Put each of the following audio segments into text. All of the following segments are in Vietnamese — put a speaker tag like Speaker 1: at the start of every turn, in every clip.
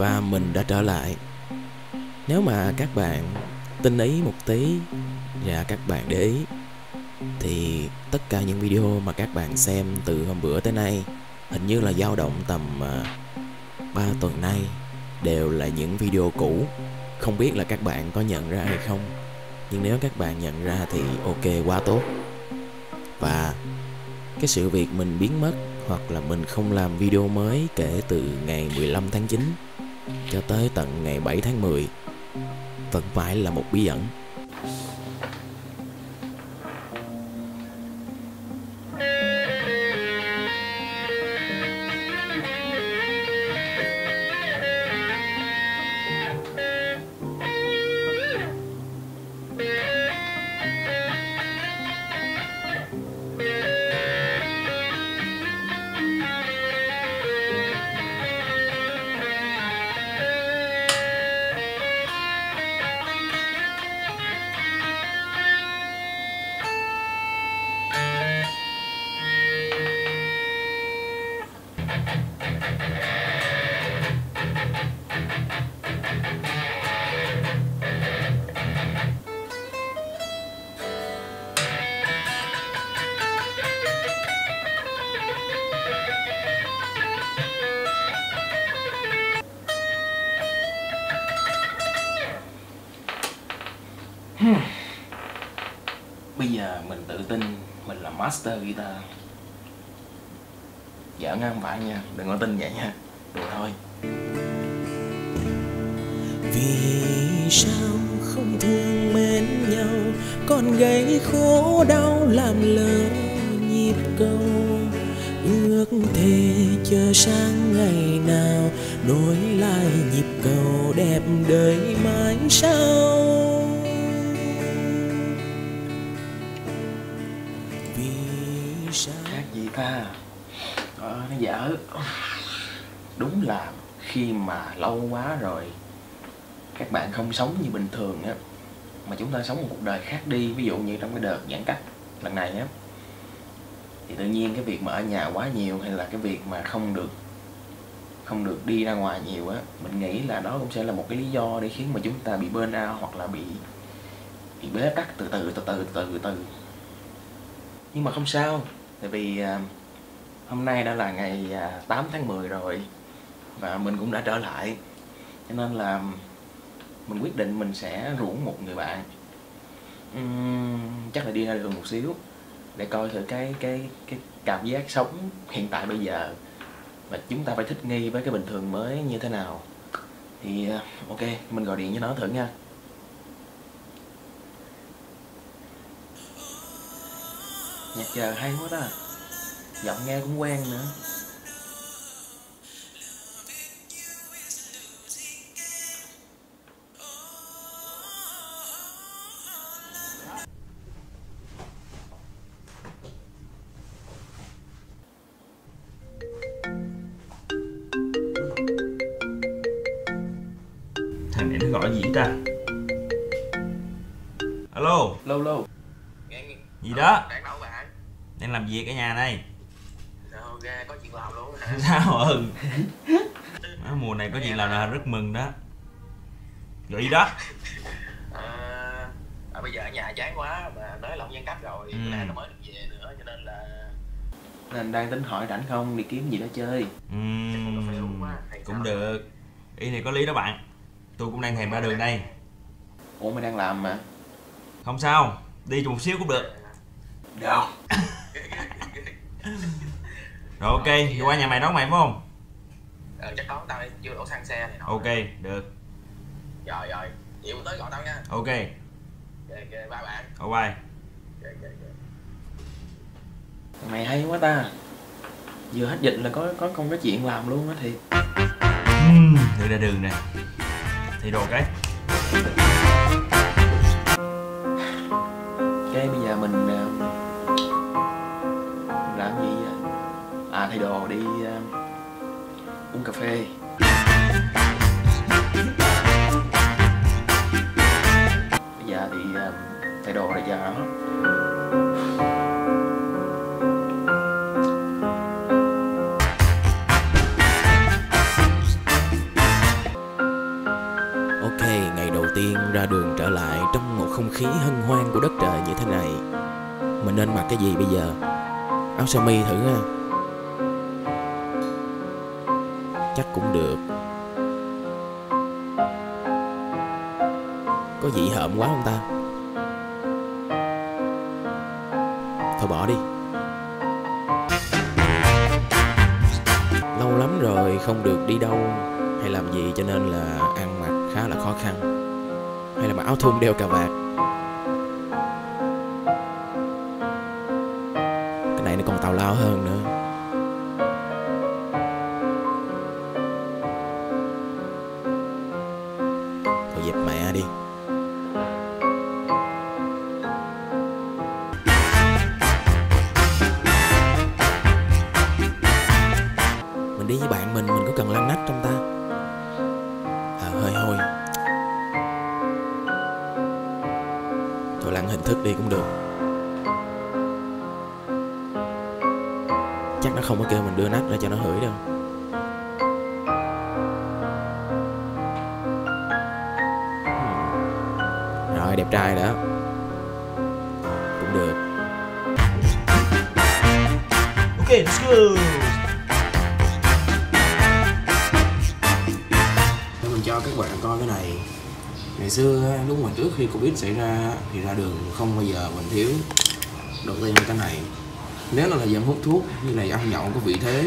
Speaker 1: và mình đã trở lại. Nếu mà các bạn tinh ý một tí và các bạn để ý thì tất cả những video mà các bạn xem từ hôm bữa tới nay, hình như là dao động tầm 3 tuần nay, đều là những video cũ. Không biết là các bạn có nhận ra hay không, nhưng nếu các bạn nhận ra thì ok, quá tốt. Và cái sự việc mình biến mất hoặc là mình không làm video mới kể từ ngày 15 tháng 9 cho tới tận ngày 7 tháng 10 vẫn phải là một bí ẩn. Bây giờ mình tự tin mình là master guitar. Giỡn không phải nha, đừng có tin vậy nha, đùa thôi. Vì sao không thương mến nhau, còn gây khổ đau làm lỡ nhịp cầu. Ước thề chờ sang ngày nào nối lại nhịp cầu đẹp đời mãi sau. Khác gì ta? Nó dở. Đúng là khi mà lâu quá rồi các bạn không sống như bình thường á, mà chúng ta sống một cuộc đời khác đi. Ví dụ như trong cái đợt giãn cách lần này á, thì tự nhiên cái việc mà ở nhà quá nhiều, hay là cái việc mà không được đi ra ngoài nhiều á, mình nghĩ là đó cũng sẽ là một cái lý do để khiến mà chúng ta bị burnout hoặc là bị bế tắc từ từ. Nhưng mà không sao, tại vì hôm nay đã là ngày 8 tháng 10 rồi và mình cũng đã trở lại, cho nên là mình quyết định mình sẽ rủ một người bạn, chắc là đi ra đường một xíu để coi thử cái cảm giác sống hiện tại bây giờ, và chúng ta phải thích nghi với cái bình thường mới như thế nào. Thì ok, mình gọi điện cho nó thử nha. Nhạc chờ hay quá ta, giọng nghe cũng quen nữa. Thằng này nó gọi gì ta? Alo. Lâu. Gì đó? Đang làm việc ở nhà này.
Speaker 2: Sao ra có chuyện làm luôn hả?
Speaker 1: Sao? Mùa này có chuyện làm là rất mừng đó. Gọi gì đó?
Speaker 2: Bây giờ ở nhà chán quá mà nói lỏng giãn cách rồi, bữa nay nó mới được về nữa, cho nên
Speaker 1: đang tính hỏi rảnh không đi kiếm gì đó chơi. Cũng được. Ý này có lý đó bạn. Tôi cũng đang thèm ra đường đây. Ủa mày đang làm mà. Không sao, đi một xíu cũng được.
Speaker 2: Được.
Speaker 1: Rồi ok, vô qua nhà mày đón mày phải không?
Speaker 2: Chắc có, tao chưa đổ xăng xe này.
Speaker 1: Ok, được.
Speaker 2: Rồi, vậy tới gọi tao nha.
Speaker 1: Ok.
Speaker 2: Ok, bye bạn.
Speaker 1: Bye. Mày hay quá ta. Vừa hết dịch là có không có chuyện làm luôn á thì. Được ra đường nè. Thì đồ cái. Cái bây giờ mình làm gì vậy? Thay đồ đi uống cà phê. Bây giờ thì thay đồ để giờ đó. trở lại trong một không khí hân hoan của đất trời như thế này, mình nên mặc cái gì bây giờ? Áo sơ mi thử ha. Chắc cũng được. Có dị hợm quá không ta? Thôi bỏ đi. Lâu lắm rồi không được đi đâu hay làm gì cho nên là ăn mặc khá là khó khăn. Hay là mặc áo thun đeo cà vạt. Cái này nó còn tào lao hơn nữa. Thôi dẹp mẹ đi. Mình đi với bạn mình có cần lăn nách trong ta? Hơi hôi. Thôi lăn hình thức đi cũng được. Chắc nó không có kêu mình đưa nách ra cho nó hửi đâu. Rồi đẹp trai đó. Cũng được.
Speaker 3: Ok, let's go.
Speaker 1: Để mình cho các bạn coi cái này. Ngày xưa lúc mà trước khi Covid xảy ra thì ra đường không bao giờ mình thiếu. Đầu tiên là cái này. Nếu là thời gian hút thuốc như này ăn nhậu có vị thế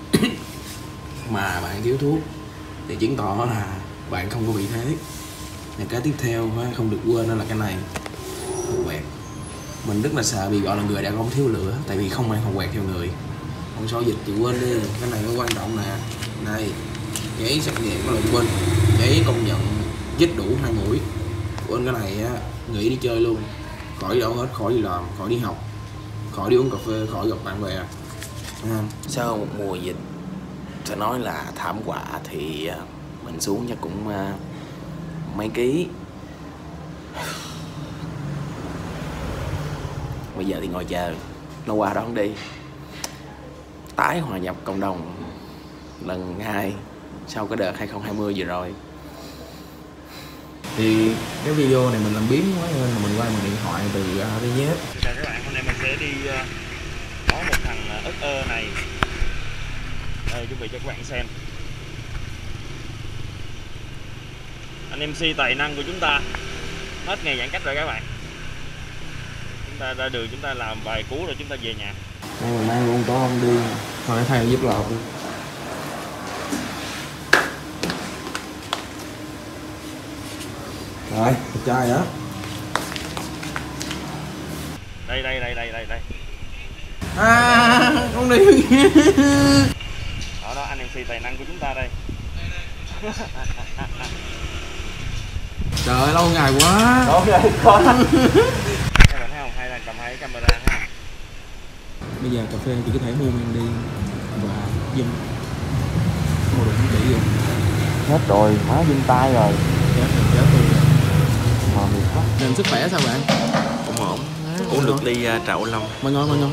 Speaker 1: mà bạn thiếu thuốc thì chứng tỏ là bạn không có vị thế. Và cái tiếp theo không được quên đó là cái này, hộp quẹt. Mình rất là sợ bị gọi là người đàn ông thiếu lửa tại vì không mang hộp quẹt theo người. Không so dịch thì quên đi, cái này nó quan trọng nè. Này, giấy xét nghiệm có lần quên, giấy công nhận chích đủ 2 mũi. Quên cái này á, nghỉ đi chơi luôn, khỏi đi đâu hết, khỏi đi làm, khỏi đi học, khỏi đi uống cà phê, khỏi gặp bạn bè. Sau một mùa dịch phải nói là thảm họa thì mình xuống chắc cũng mấy ký. Bây giờ thì ngồi chờ nó qua đón đi, tái hòa nhập cộng đồng lần 2 sau cái đợt 2020 vừa rồi. Thì cái video này mình làm biếng quá nên là mình quay bằng điện thoại từ đi nhé.
Speaker 3: Chào các bạn, hôm nay mình sẽ đi có một thằng ớt ơ này. Đây, chuẩn bị cho các bạn xem. Anh MC tài năng của chúng ta hết ngày giãn cách rồi các bạn. Chúng ta ra đường, chúng ta làm vài cú rồi chúng ta về nhà.
Speaker 1: Đây mà mang luôn có không đi, thôi thay giúp lọt đi. Rồi, đẹp trai đó.
Speaker 3: Đây.
Speaker 1: Không đi.
Speaker 3: Đó, anh MC tài năng của chúng ta đây.
Speaker 1: Trời ơi, lâu ngày quá.
Speaker 3: Đó, có. Các bạn thấy không? Hay là cầm hai cái camera ha.
Speaker 1: Bây giờ cà phê thì có thể mua mang đi và dùm. Mua đồ không chỉ rồi.
Speaker 3: Hết rồi, má dưng tay rồi.
Speaker 1: Chết rồi.
Speaker 3: Mà mệt quá.
Speaker 1: Nên sức khỏe sao bạn?
Speaker 3: Cũng ổn. Uống được ly trà ô long.
Speaker 1: Mà ngon.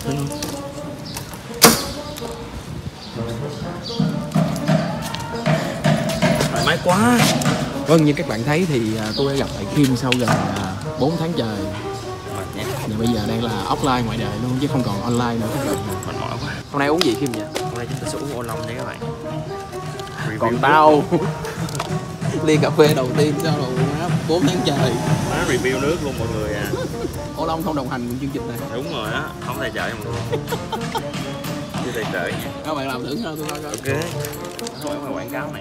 Speaker 3: Thoải mái quá.
Speaker 1: Vâng, như các bạn thấy thì tôi đã gặp lại Kim sau gần 4 tháng trời.
Speaker 3: Mệt nhé.
Speaker 1: Và bây giờ đang là offline ngoài đời luôn chứ không còn online nữa các bạn.
Speaker 3: Mệt mỏi quá.
Speaker 1: Hôm nay uống gì Kim nhỉ?
Speaker 3: Hôm nay chúng ta sẽ uống ô long nha các bạn.
Speaker 1: Còn tao ly cà phê đầu tiên sau rồi 4 tháng trời.
Speaker 3: Má review nước luôn mọi người à.
Speaker 1: Ô Long không đồng hành cùng chương trình này.
Speaker 3: Đúng rồi á, không tài trợ cho mọi người. Chưa tài trợ nha.
Speaker 1: Các bạn làm thử thôi tôi coi coi.
Speaker 3: Ok. Thôi mà quảng cáo này.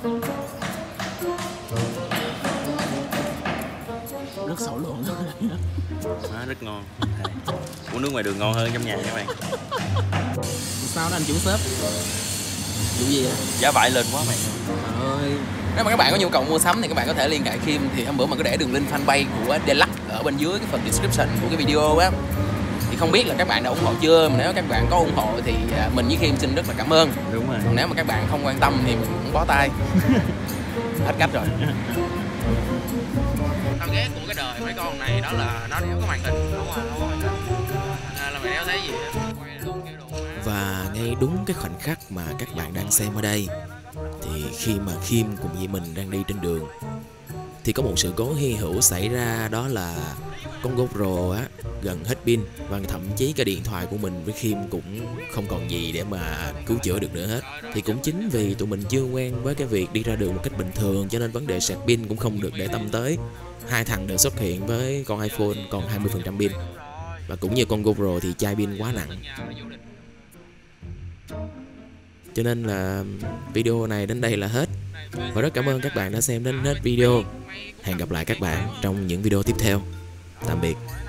Speaker 1: Rất xấu luôn.
Speaker 3: Má rất ngon. Uống nước ngoài đường ngon hơn trong nhà các bạn.
Speaker 1: Sao đó anh chủ shop? Vụ gì vậy?
Speaker 3: Giá vải lên quá mày.
Speaker 1: Trời ơi. Nếu mà các bạn có nhu cầu mua sắm thì các bạn có thể liên hệ Kim. Thì hôm bữa mà có để đường link fanpage của Deluxe ở bên dưới cái phần description của cái video á. Thì không biết là các bạn đã ủng hộ chưa, mà nếu các bạn có ủng hộ thì mình với Kim xin rất là cảm ơn.
Speaker 3: Đúng rồi.
Speaker 1: Còn nếu mà các bạn không quan tâm thì mình cũng bó tay. Hết cách rồi. Tao ghét của cái đời mấy con này đó là nó đéo có màn hình, không có màn hình. Là mày đéo thấy gì hết. Và ngay đúng cái khoảnh khắc mà các bạn đang xem ở đây thì khi mà Kim cùng với mình đang đi trên đường
Speaker 4: thì có một sự cố hy hữu xảy ra, đó là con GoPro á gần hết pin, và thậm chí cái điện thoại của mình với Khiêm cũng không còn gì để mà cứu chữa được nữa hết. Thì cũng chính vì tụi mình chưa quen với cái việc đi ra đường một cách bình thường, cho nên vấn đề sạc pin cũng không được để tâm tới. Hai thằng đều xuất hiện với con iPhone còn 20% pin, và cũng như con GoPro thì chai pin quá nặng. Cho nên là video này đến đây là hết. Và rất cảm ơn các bạn đã xem đến hết video. Hẹn gặp lại các bạn trong những video tiếp theo. Tạm biệt.